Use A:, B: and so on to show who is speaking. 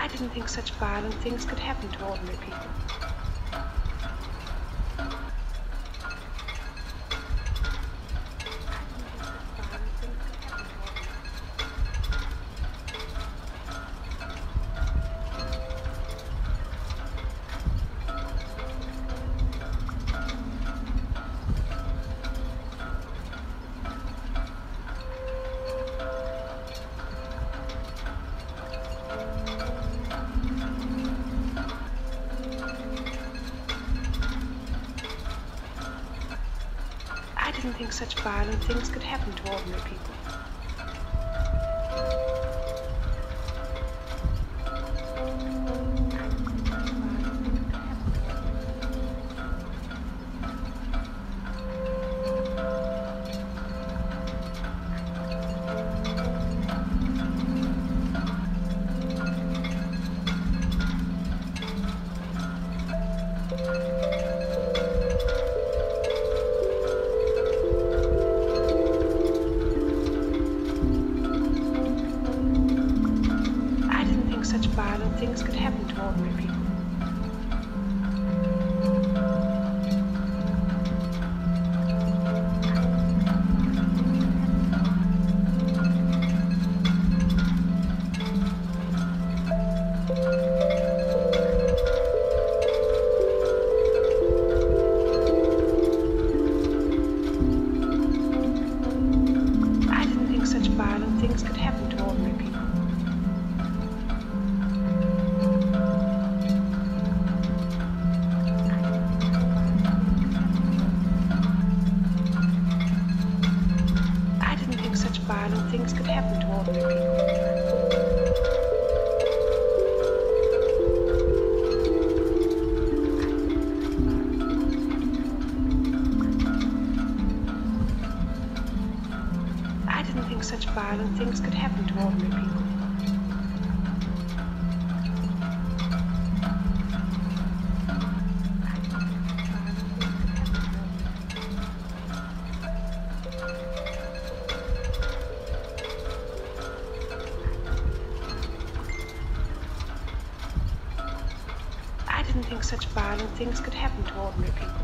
A: I didn't think such violent things could happen to ordinary people. I didn't think such violent things could happen to ordinary people. Such violent things could happen to ordinary people. I didn't think such violent things could happen to ordinary people. Such violent things could happen to ordinary people. I didn't think such violent things could happen to ordinary people. I didn't think such violent things could happen to ordinary people.